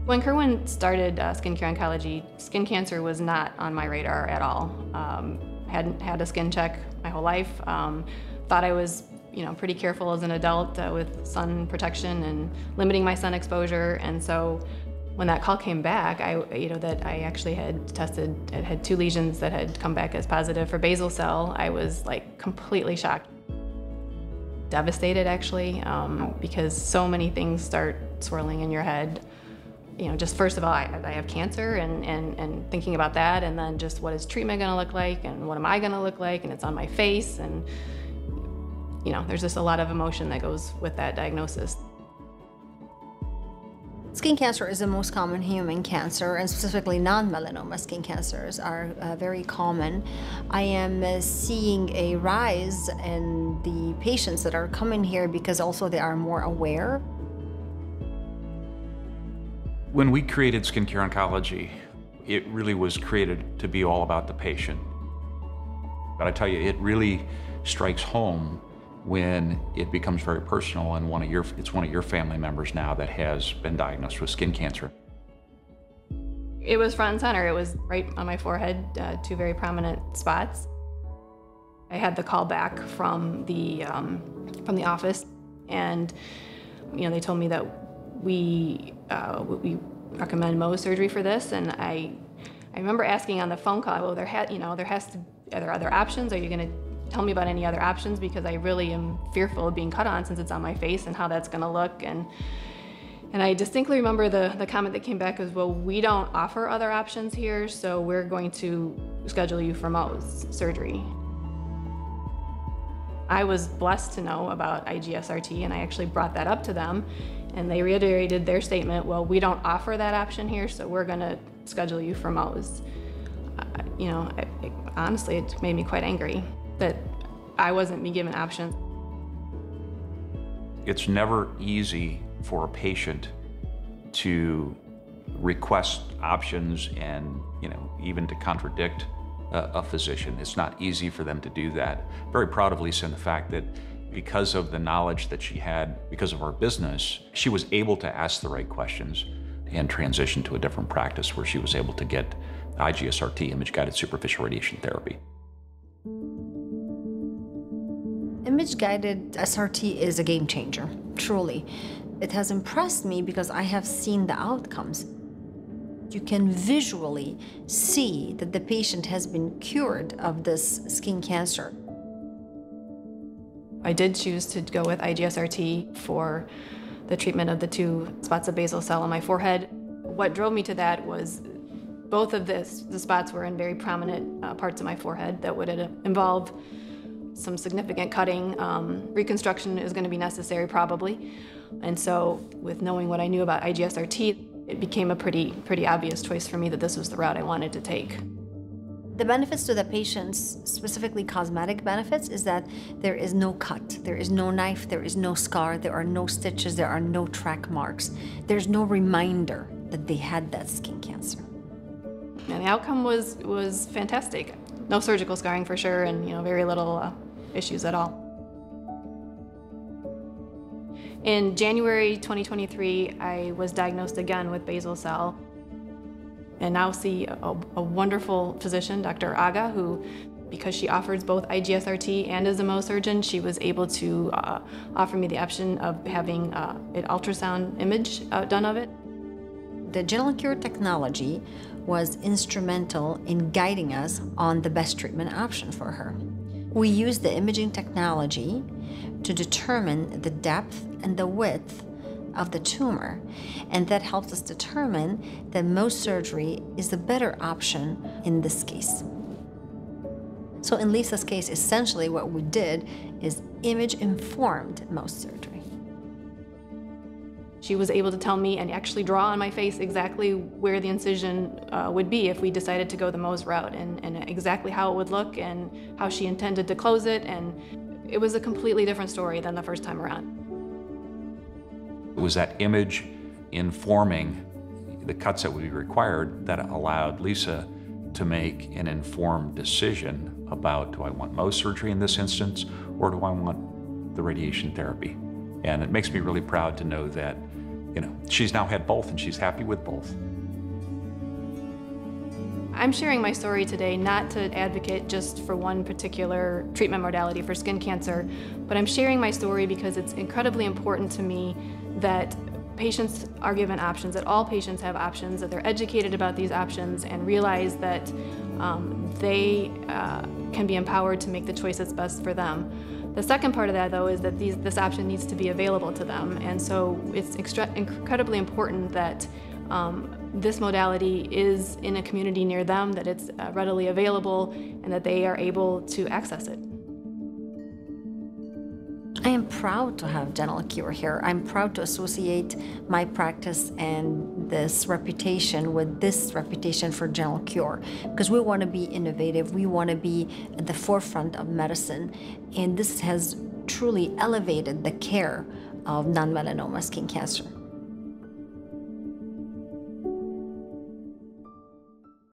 When Kerwin started SkinCure Oncology, skin cancer was not on my radar at all. Hadn't had a skin check my whole life. Thought I was, pretty careful as an adult with sun protection and limiting my sun exposure. And so when that call came back, that I actually had 2 lesions that had come back as positive for basal cell, I was like completely shocked. Devastated actually, because so many things start swirling in your head. Just first of all, I have cancer and thinking about that, and then just what is treatment gonna look like and what am I gonna look like, and it's on my face, and there's just a lot of emotion that goes with that diagnosis. Skin cancer is the most common human cancer, and specifically non-melanoma skin cancers are very common. I am seeing a rise in the patients that are coming here because also they are more aware. When we created SkinCure Oncology, it really was created to be all about the patient. But I tell you, it really strikes home when it becomes very personal and it's one of your family members now that has been diagnosed with skin cancer. It was front and center. It was right on my forehead, 2 very prominent spots. I had the call back from the office, and they told me that we recommend Mohs surgery for this, and I remember asking on the phone call, well, are there other options? Are you going to tell me about any other options, because I really am fearful of being cut on since it's on my face and how that's going to look. And I distinctly remember the comment that came back was, well, we don't offer other options here, so we're going to schedule you for Mohs surgery. I was blessed to know about IG-SRT, and I actually brought that up to them, and they reiterated their statement, well, we don't offer that option here, so we're going to schedule you for Mohs. Honestly, it made me quite angry that I wasn't being given options. It's never easy for a patient to request options and, even to contradict a physician. It's not easy for them to do that. Very proud of Lisa in the fact that because of the knowledge that she had, because of our business, she was able to ask the right questions and transition to a different practice where she was able to get IG-SRT, image-guided superficial radiation therapy. Image-guided SRT is a game changer, truly. It has impressed me because I have seen the outcomes. You can visually see that the patient has been cured of this skin cancer. I did choose to go with IG-SRT for the treatment of the 2 spots of basal cell on my forehead. What drove me to that was both of the spots were in very prominent parts of my forehead that would involve some significant cutting. Reconstruction is going to be necessary probably. And so with knowing what I knew about IG-SRT, it became a pretty obvious choice for me that this was the route I wanted to take. The benefits to the patients, specifically cosmetic benefits, is that there is no cut, there is no knife, there is no scar, there are no stitches, there are no track marks. There's no reminder that they had that skin cancer. And the outcome was fantastic. No surgical scarring for sure, and very little issues at all. In January 2023, I was diagnosed again with basal cell, and now see a wonderful physician, Dr. Aga, who, because she offers both IG-SRT and is a Mohs surgeon, she was able to offer me the option of having an ultrasound image done of it. The GentleCure technology was instrumental in guiding us on the best treatment option for her. We used the imaging technology to determine the depth and the width of the tumor, and that helps us determine that Mohs surgery is the better option in this case. So in Lisa's case, essentially what we did is image-informed Mohs surgery. She was able to tell me and actually draw on my face exactly where the incision would be if we decided to go the Mohs route, and exactly how it would look and how she intended to close it, and it was a completely different story than the first time around. It was that image informing the cuts that would be required that allowed Lisa to make an informed decision about, do I want Mohs surgery in this instance, or do I want the radiation therapy? And it makes me really proud to know that she's now had both and she's happy with both. I'm sharing my story today not to advocate just for one particular treatment modality for skin cancer, but I'm sharing my story because it's incredibly important to me that patients are given options, that all patients have options, that they're educated about these options and realize that they can be empowered to make the choice that's best for them. The second part of that, though, is that this option needs to be available to them, and so it's incredibly important that this modality is in a community near them, that it's readily available, and that they are able to access it. I am proud to have GentleCure here. I'm proud to associate my practice and this reputation with this reputation for GentleCure, because we want to be innovative, we want to be at the forefront of medicine, and this has truly elevated the care of non-melanoma skin cancer.